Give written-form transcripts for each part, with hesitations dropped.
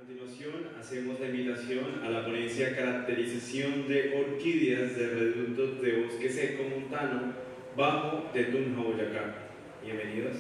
continuación hacemos la invitación a la ponencia Caracterización de orquídeas de reductos de bosque seco montano bajo de Tunja, Boyacá. Bienvenidos.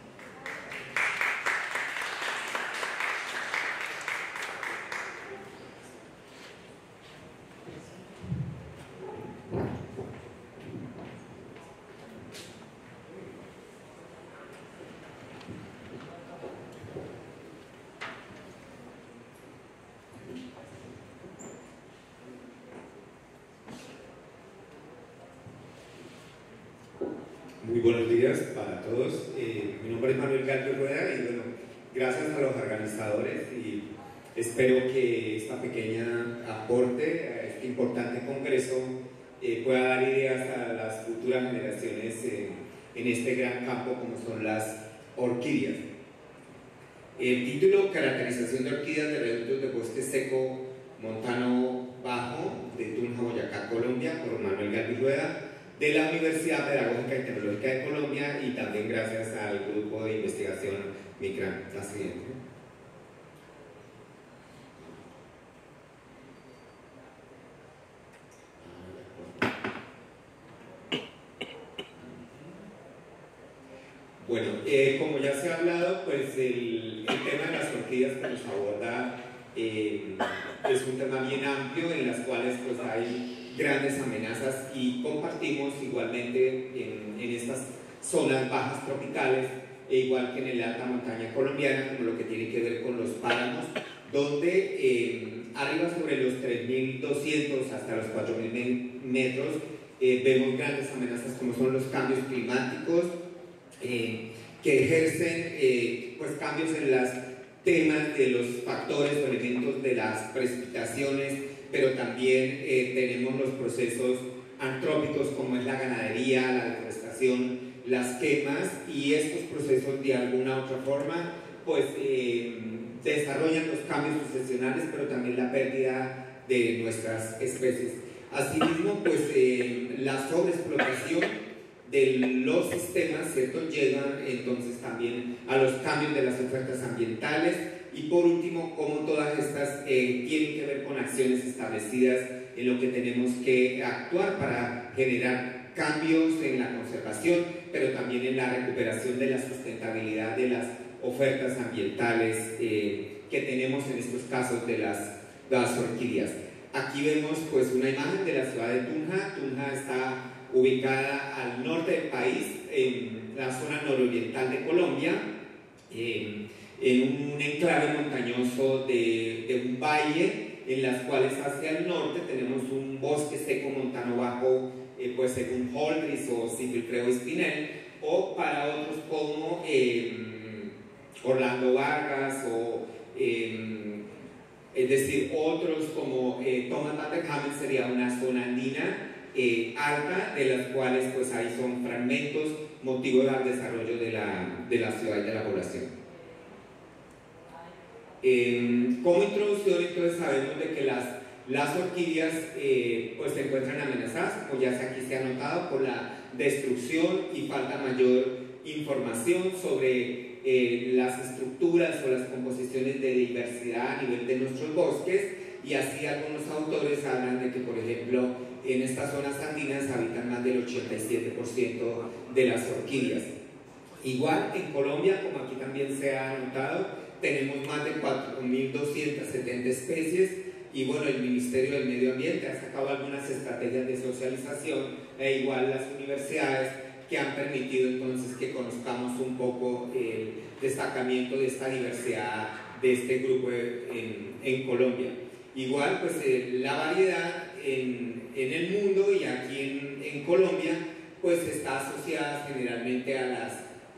Muy buenos días para todos. Mi nombre es Manuel Galvez Rueda y bueno, gracias a los organizadores y espero que esta pequeña aporte a este importante congreso pueda dar ideas a las futuras generaciones en este gran campo como son las orquídeas. El título Caracterización de orquídeas de reductos de bosque seco montano bajo de Tunja, Boyacá, Colombia, por Manuel Galvez Rueda, de la Universidad Pedagógica y Tecnológica de Colombia, y también gracias al grupo de investigación MICRAN. La siguiente. Bueno, como ya se ha hablado, pues el tema de las orquídeas que nos aborda es un tema bien amplio, en las cuales pues hay grandes amenazas, y compartimos igualmente en estas zonas bajas tropicales, e igual que en la alta montaña colombiana, como lo que tiene que ver con los páramos, donde arriba sobre los 3.200 hasta los 4.000 metros vemos grandes amenazas como son los cambios climáticos, que ejercen pues cambios en los temas de los factores o elementos de las precipitaciones, pero también tenemos los procesos antrópicos como es la ganadería, la deforestación, las quemas, y estos procesos de alguna u otra forma pues desarrollan los cambios sucesionales, pero también la pérdida de nuestras especies. Asimismo, pues la sobreexplotación de los sistemas, ¿cierto?, llevan entonces también a los cambios de las ofertas ambientales, y por último, como todas estas tienen que ver con acciones establecidas en lo que tenemos que actuar para generar cambios en la conservación, pero también en la recuperación de la sustentabilidad de las ofertas ambientales que tenemos en estos casos de las orquídeas. Aquí vemos pues una imagen de la ciudad de Tunja. Tunja está ubicada al norte del país, en la zona nororiental de Colombia, en un enclave montañoso de un valle, en las cuales hacia el norte tenemos un bosque seco montano bajo, pues según Holdridge o Silvio Espinel, o para otros como Orlando Vargas, o es decir, otros como Thomas Van der Hamen, sería una zona andina alta, de las cuales pues ahí son fragmentos motivo del desarrollo de la ciudad y de la población. Como introducción, entonces sabemos de que las orquídeas pues se encuentran amenazadas, como ya aquí se ha notado, por la destrucción, y falta mayor información sobre las estructuras o las composiciones de diversidad a nivel de nuestros bosques, y así algunos autores hablan de que, por ejemplo, en estas zonas andinas habitan más del 87% de las orquídeas. Igual en Colombia, como aquí también se ha notado, tenemos más de 4.270 especies, y bueno, el Ministerio del Medio Ambiente ha sacado algunas estrategias de socialización, e igual las universidades, que han permitido entonces que conozcamos un poco el destacamiento de esta diversidad de este grupo en Colombia. Igual pues la variedad en el mundo y aquí en Colombia pues está asociada generalmente a las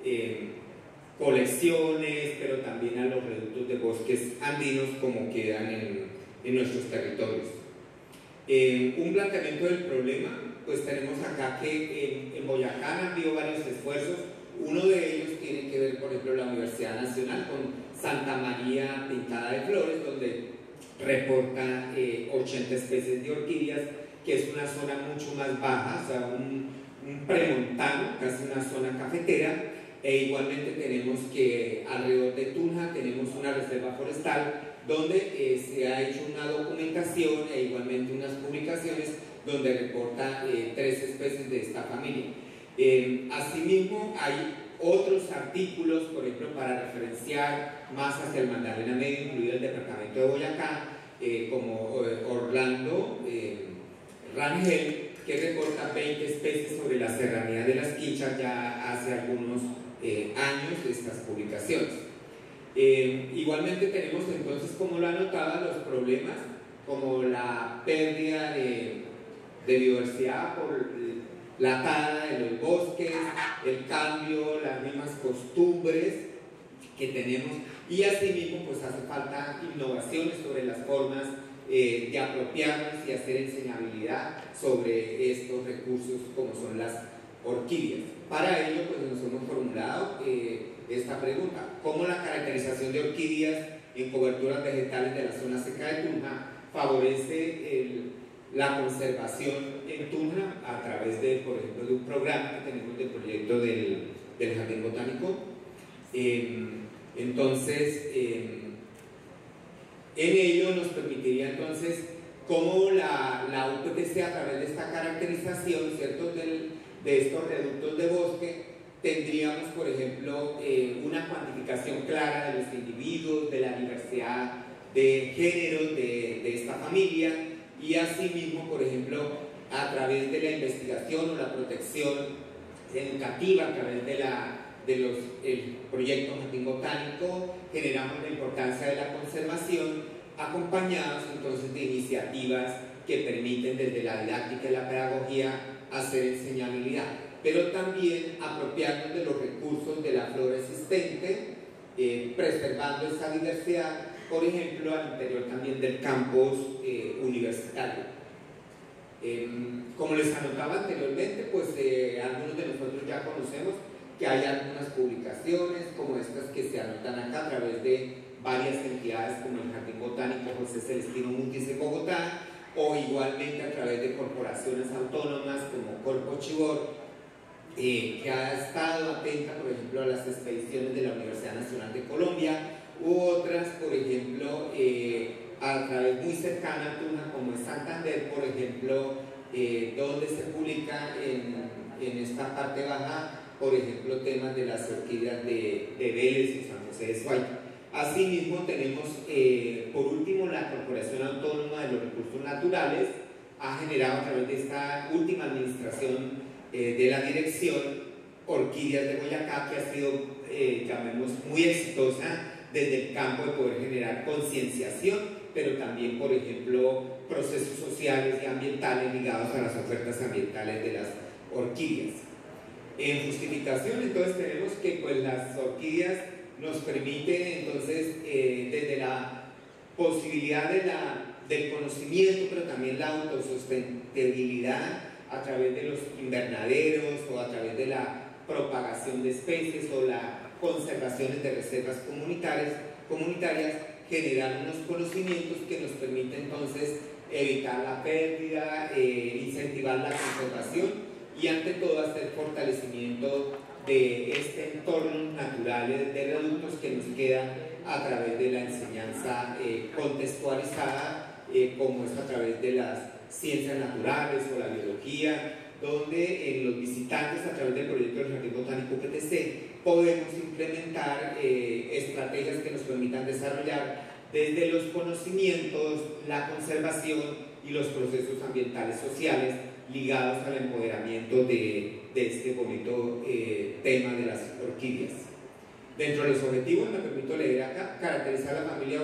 colecciones, pero también a los reductos de bosques andinos como quedan en nuestros territorios. Un planteamiento del problema, pues tenemos acá que en Boyacá han habido varios esfuerzos. Uno de ellos tiene que ver, por ejemplo, la Universidad Nacional con Santa María Pintada de Flores, donde reporta 80 especies de orquídeas, que es una zona mucho más baja, o sea, un premontano, casi una zona cafetera, igualmente tenemos que alrededor de Tunja tenemos una reserva forestal donde se ha hecho una documentación e igualmente unas publicaciones donde reporta 3 especies de esta familia. Asimismo, hay otros artículos, por ejemplo, para referenciar más hacia el Magdalena Medio, incluido el departamento de Boyacá, como Orlando Rangel, que reporta 20 especies sobre la serranía de las Quichas ya hace algunos años de estas publicaciones. Igualmente tenemos entonces, como lo anotaba, los problemas como la pérdida de biodiversidad por la tala de los bosques, el cambio, las mismas costumbres que tenemos, y asimismo pues hace falta innovaciones sobre las formas de apropiarnos y hacer enseñabilidad sobre estos recursos como son las orquídeas. Para ello pues nos hemos formulado esta pregunta: ¿cómo la caracterización de orquídeas en coberturas vegetales de la zona seca de Tunja favorece la conservación en Tunja a través de, por ejemplo, de un programa que tenemos del proyecto del Jardín Botánico? Entonces, en ello nos permitiría entonces cómo la UPTC, a través de esta caracterización, ¿cierto?, de estos reductos de bosque, tendríamos, por ejemplo, una cuantificación clara de los individuos, de la diversidad de géneros de esta familia, y asimismo, por ejemplo, a través de la investigación o la protección educativa, a través del proyecto Jardín Botánico, generamos la importancia de la conservación, acompañados entonces de iniciativas que permiten desde la didáctica y la pedagogía hacer enseñabilidad, pero también apropiarnos de los recursos de la flora existente, preservando esa diversidad, por ejemplo, al interior también del campus universitario. Como les anotaba anteriormente, pues algunos de nosotros ya conocemos que hay algunas publicaciones como estas que se anotan acá a través de varias entidades como el Jardín Botánico José Celestino Mutis de Bogotá, o igualmente a través de corporaciones autónomas como Corpo Chivor, que ha estado atenta, por ejemplo, a las expediciones de la Universidad Nacional de Colombia, u otras, por ejemplo, a través muy cercana a Tunja, como es Santander, por ejemplo, donde se publica en esta parte baja, por ejemplo, temas de las orquídeas de Vélez y San José de Suaita. Asimismo, tenemos, por último, la Corporación Autónoma de los Recursos Naturales ha generado a través de esta última administración de la dirección Orquídeas de Boyacá, que ha sido, llamemos, muy exitosa desde el campo de poder generar concienciación, pero también, por ejemplo, procesos sociales y ambientales ligados a las ofertas ambientales de las orquídeas. En justificación, entonces, tenemos que pues, las orquídeas nos permiten, entonces, desde la posibilidad del conocimiento, pero también la autosostenibilidad a través de los invernaderos o a través de la propagación de especies o la conservación de reservas comunitarias, generar unos conocimientos que nos permiten entonces evitar la pérdida, incentivar la conservación y ante todo hacer fortalecimiento de este entorno natural de reductos que nos queda a través de la enseñanza contextualizada, como es a través de las ciencias naturales o la biología, donde en los visitantes a través del proyecto del Jardín Botánico UPTC podemos implementar estrategias que nos permitan desarrollar desde los conocimientos, la conservación y los procesos ambientales sociales ligados al empoderamiento de este bonito tema de las orquídeas. Dentro de los objetivos, me permito leer acá, caracterizar la familia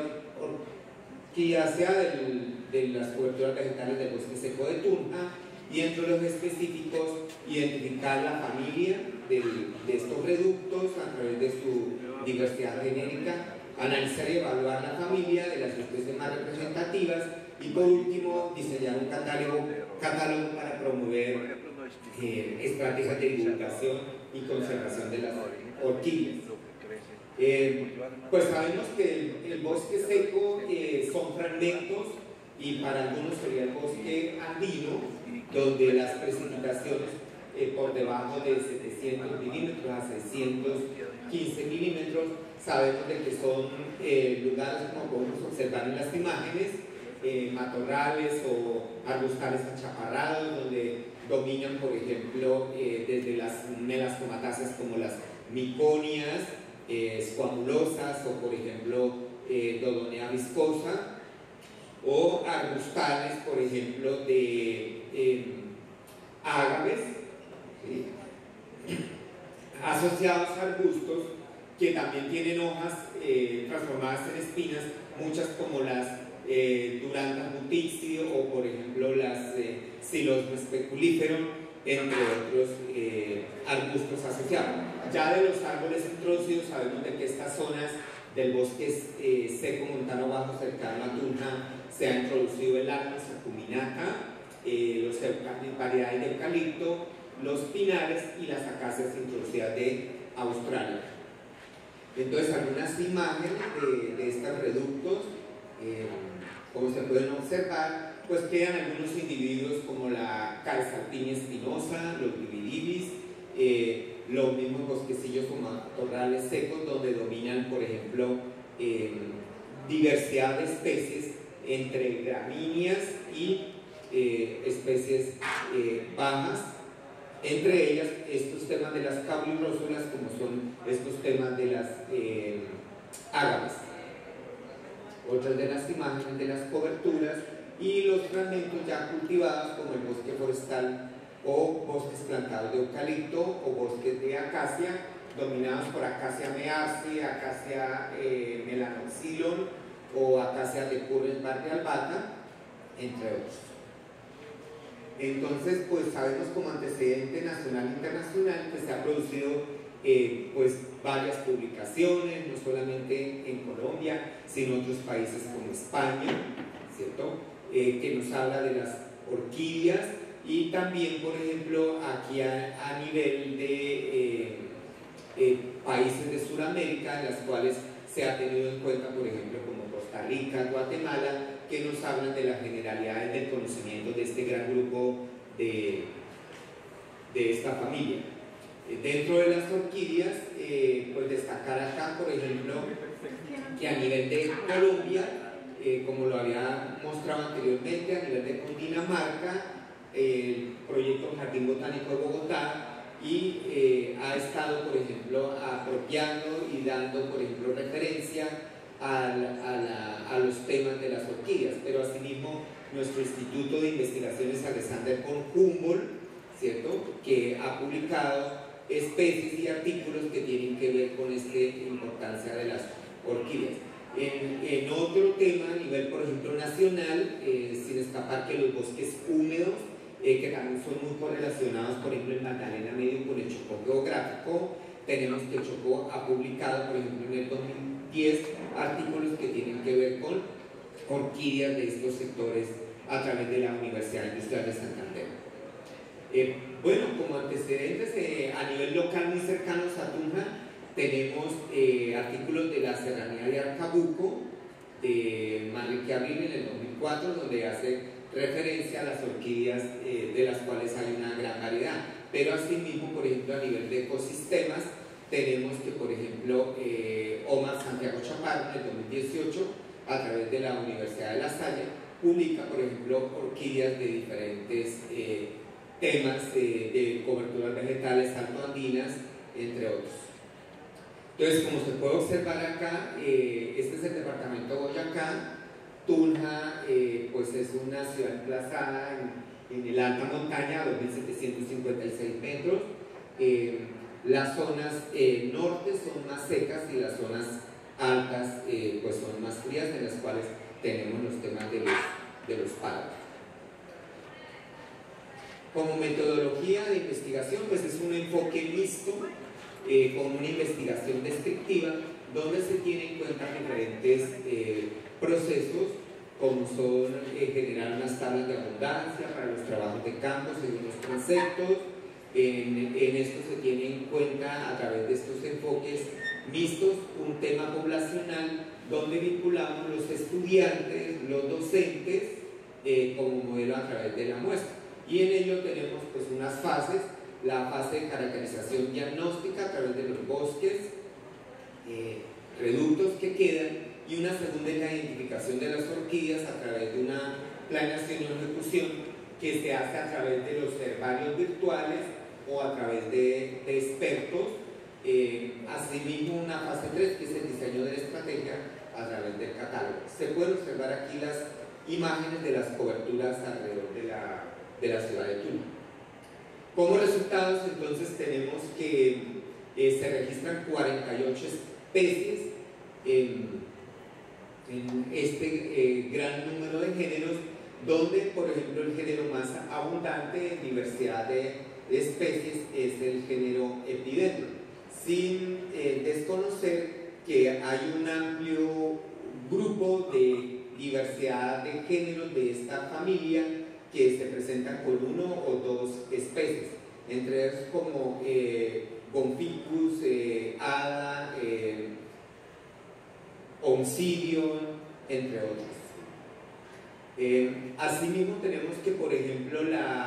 orquidácea de las coberturas vegetales del bosque seco de Tunja, y entre los específicos, identificar la familia de estos reductos a través de su diversidad genérica, analizar y evaluar la familia de las especies más representativas, y por último, diseñar un catálogo para promover estrategias de divulgación y conservación de las orquídeas. Pues sabemos que el bosque seco son fragmentos, y para algunos sería el bosque andino, donde las precipitaciones por debajo de 700 600 milímetros a 615 milímetros. Sabemos de que son lugares, como podemos observar en las imágenes, matorrales o arbustales achaparrados, donde dominan, por ejemplo, desde las melastomatáceas como las miconias, squamulosas o, por ejemplo, Dodonea viscosa, o arbustales, por ejemplo, de ágaves, ¿sí?, asociados a arbustos que también tienen hojas transformadas en espinas, muchas como las Durandas mutixi o, por ejemplo, las Xylosma speculiferum, entre otros arbustos asociados. Ya de los árboles introducidos sabemos de que estas zonas del bosque seco montano bajo cercano a Tunja se ha introducido el Arnus acuminata, variedades de eucalipto, los pinares y las acacias introducidas de Australia. Entonces, algunas imágenes de estos reductos, como se pueden observar, pues quedan algunos individuos como la Calxartinia espinosa, los dividibis, los mismos bosquecillos como matorrales secos, donde dominan, por ejemplo, diversidad de especies entre gramíneas y especies bajas, entre ellas estos temas de las caulirrósulas, como son estos temas de las ágaves. Otras de las imágenes de las coberturas y los fragmentos ya cultivados, como el bosque forestal o bosques plantados de eucalipto o bosques de acacia, dominados por Acacia mearsi, Acacia melanoxylon o Acacia de Curres Barde albata, entre otros. Entonces, pues sabemos como antecedente nacional e internacional que se ha producido pues varias publicaciones, no solamente en Colombia, sino en otros países como España, ¿cierto?, que nos habla de las orquídeas, y también, por ejemplo, aquí a nivel de países de Sudamérica, en las cuales se ha tenido en cuenta, por ejemplo, como Costa Rica, Guatemala, que nos hablan de las generalidades del conocimiento de este gran grupo de esta familia. Dentro de las orquídeas, pues destacar acá, por ejemplo, que a nivel de Colombia, como lo había mostrado anteriormente, a nivel de Cundinamarca, el proyecto Jardín Botánico de Bogotá, y ha estado, por ejemplo, apropiando y dando, por ejemplo, referencia a los temas de las orquídeas, pero asimismo nuestro Instituto de Investigaciones Alexander von Humboldt, ¿cierto?, que ha publicado especies y artículos que tienen que ver con esta importancia de las orquídeas. En otro tema, a nivel, por ejemplo, nacional, sin escapar que los bosques húmedos, que también son muy correlacionados, por ejemplo, en Magdalena Medio con el Chocó geográfico, tenemos que el Chocó ha publicado, por ejemplo, en el 2010, artículos que tienen que ver con orquídeas de estos sectores a través de la Universidad Industrial de Santander. Bueno, como antecedentes, a nivel local muy cercanos a Tunja, tenemos artículos de la Serranía de Arcabuco, de Manrique Abril en el 2004, donde hace referencia a las orquídeas, de las cuales hay una gran variedad. Pero asimismo, por ejemplo, a nivel de ecosistemas, tenemos que, por ejemplo, Omar Santiago Chaparro en el 2018, a través de la Universidad de La Salle, publica, por ejemplo, orquídeas de diferentes temas de coberturas vegetales altoandinas, entre otros. Entonces, como se puede observar acá, este es el departamento de Boyacá. Tunja, pues es una ciudad emplazada en la alta montaña, 2.756 metros. Las zonas norte son más secas y las zonas altas pues son más frías, en las cuales tenemos los temas de los páramos. Como metodología de investigación, pues es un enfoque mixto, con una investigación descriptiva, donde se tienen en cuenta diferentes procesos, como son generar unas tablas de abundancia para los trabajos de campo según los conceptos. En esto se tiene en cuenta, a través de estos enfoques mixtos, un tema poblacional donde vinculamos los estudiantes, los docentes, como modelo a través de la muestra. Y en ello tenemos pues unas fases la fase de caracterización diagnóstica a través de los bosques, reductos que quedan, y una segunda es la identificación de las orquídeas a través de una planeación y ejecución que se hace a través de los herbarios virtuales o a través de expertos. Asimismo, una fase 3 que es el diseño de la estrategia a través del catálogo. Se pueden observar aquí las imágenes de las coberturas alrededor de la ciudad de Tuna. Como resultados, entonces, tenemos que se registran 48 especies en este gran número de géneros, donde, por ejemplo, el género más abundante en diversidad de especies es el género Epidendrum, sin desconocer que hay un amplio grupo de diversidad de géneros de esta familia que se presentan con uno o dos especies, entre ellos como Gonficus, Hada, Oncidium, entre otros. Asimismo tenemos que, por ejemplo,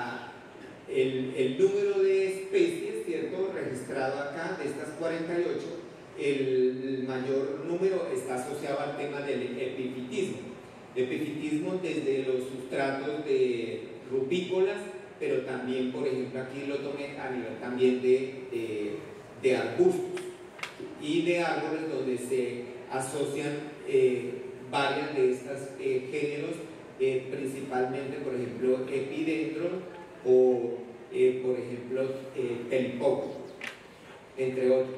el número de especies, ¿cierto?, registrado acá, de estas 48, el mayor número está asociado al tema del epifitismo. Epifitismo desde los sustratos de rupícolas, pero también, por ejemplo, aquí lo tomé a nivel también de arbustos y de árboles, donde se asocian varias de estos géneros, principalmente, por ejemplo, Epidendrum o, por ejemplo, Pelipocus, entre otros.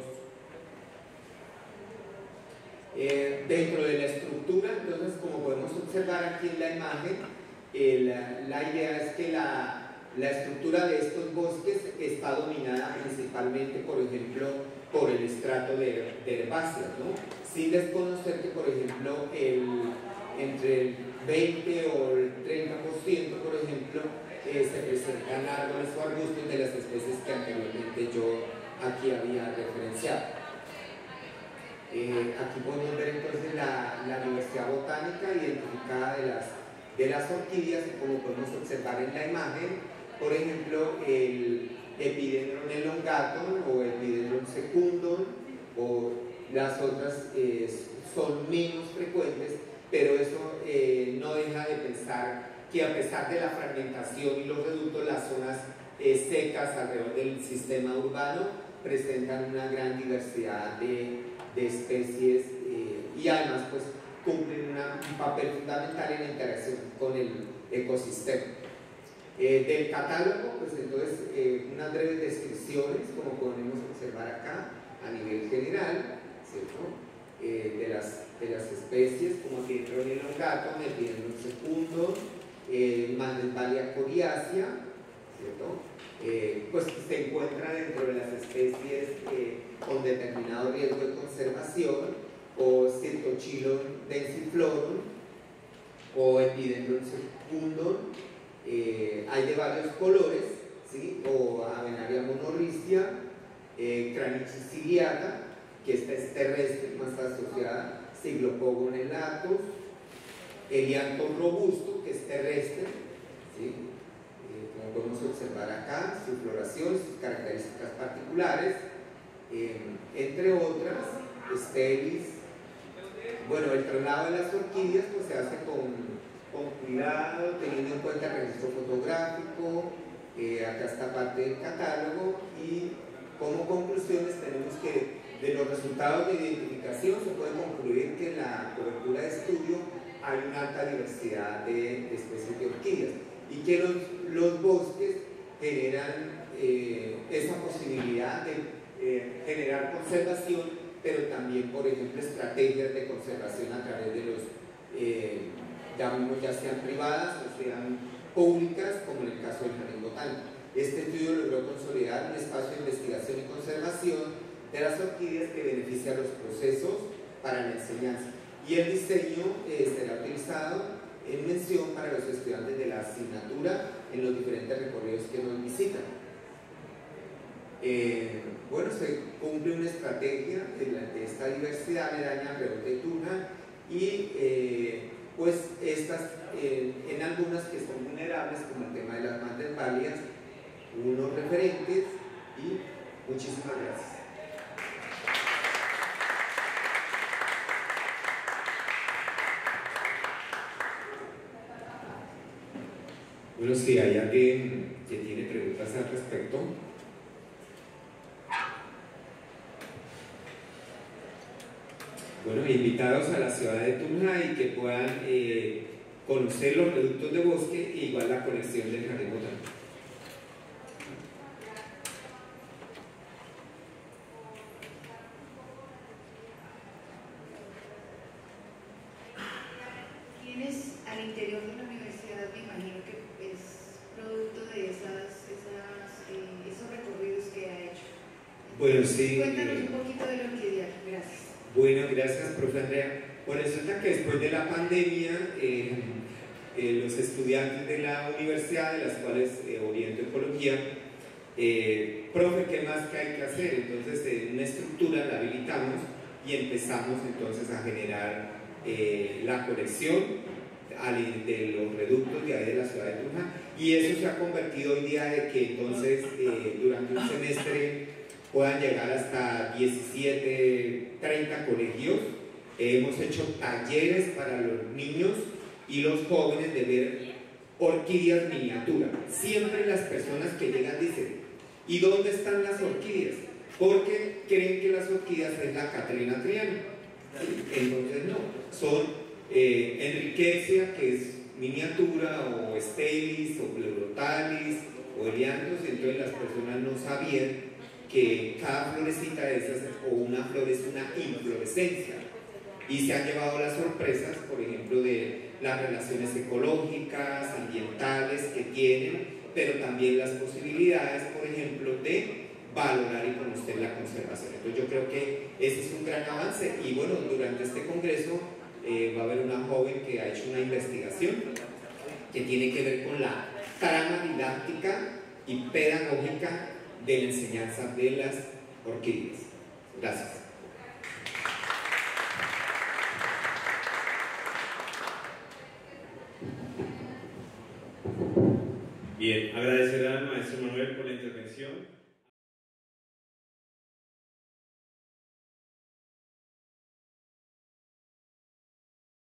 Dentro de la estructura, entonces, como podemos observar aquí en la imagen, la idea es que la estructura de estos bosques está dominada principalmente, por ejemplo, por el estrato de herbáceas, ¿no? Sin desconocer que, por ejemplo, entre el 20 o el 30%, por ejemplo, se presentan árboles o arbustos de las especies que anteriormente yo aquí había referenciado. Aquí podemos ver entonces la diversidad botánica identificada de las orquídeas, y como podemos observar en la imagen, por ejemplo, el Epidendrum elongatum o Epidendrum secundum, o las otras son menos frecuentes, pero eso no deja de pensar que, a pesar de la fragmentación y los reductos, las zonas secas alrededor del sistema urbano presentan una gran diversidad de especies y además pues cumplen un papel fundamental en la interacción con el ecosistema. Del catálogo, pues entonces unas breves descripciones, como podemos observar acá a nivel general, ¿cierto? De las especies como Epidendrum elongatum, Epidendrum secundum, Mandelsvalia coriacea, ¿cierto? Pues se encuentra dentro de las especies con determinado riesgo de conservación, o Circochilon densiflorum o Epidendrum secundum. Hay de varios colores, ¿sí? O Avenaria monorristia, Cranichis ciliata, que esta es terrestre, más asociada, Cyclopogon elatus, Elianthus robusto, que es terrestre, ¿sí? Como podemos observar acá, su floración, sus características particulares, entre otras, Stelis. Bueno, el traslado de las orquídeas pues se hace con cuidado, teniendo en cuenta el registro fotográfico, acá está parte del catálogo, y como conclusiones tenemos que de los resultados de identificación se puede concluir que en la cobertura de estudio hay una alta diversidad de especies de orquídeas, y que los bosques generan esa posibilidad de generar conservación, pero también, por ejemplo, estrategias de conservación a través de los, ya sean privadas o sean públicas, como en el caso del Jardín Botánico. Este estudio logró consolidar un espacio de investigación y conservación de las orquídeas que beneficia los procesos para la enseñanza, y el diseño será utilizado en mención para los estudiantes de la asignatura en los diferentes recorridos que nos visitan. Bueno, se cumple una estrategia de esta diversidad aledaña alrededor de Tuna, y pues estas, en algunas que son vulnerables, como el tema de las Mandelsvalias, unos referentes Y muchísimas gracias. Bueno, si hay alguien que tiene preguntas al respecto. Bueno, invitados a la ciudad de Tunja y que puedan conocer los reductos de bosque e igual la colección del jardín botánico. Tienes al interior de la universidad, me imagino que es producto de esos recorridos que ha hecho. Bueno, sí. Cuéntanos un poquito de la orquídea, gracias. Bueno, gracias, profe Andrea. Bueno, resulta que después de la pandemia, los estudiantes de la universidad, de las cuales oriento ecología, profe, ¿qué más que hay que hacer? Entonces, una estructura la habilitamos y empezamos entonces a generar la colección de los reductos de ahí de la ciudad de Tunja, y eso se ha convertido hoy día de que entonces durante un semestre puedan llegar hasta 17, 30 colegios. Hemos hecho talleres para los niños y los jóvenes de ver orquídeas miniatura. Siempre las personas que llegan dicen, ¿y dónde están las orquídeas? Porque creen que las orquídeas es la Caterina Triana. Entonces no, son Enriquecia, que es miniatura, o Stelis, o Pleurotalis, o Elianthus. Entonces las personas no sabían que cada florecita de esas o una flor es una inflorescencia, y se han llevado las sorpresas, por ejemplo, de las relaciones ecológicas, ambientales que tienen, pero también las posibilidades, por ejemplo, de valorar y conocer la conservación. Entonces yo creo que ese es un gran avance, y bueno, durante este congreso va a haber una joven que ha hecho una investigación que tiene que ver con la trama didáctica y pedagógica de la enseñanza de las orquídeas. Gracias. Bien, agradecer al maestro Manuel por la intervención.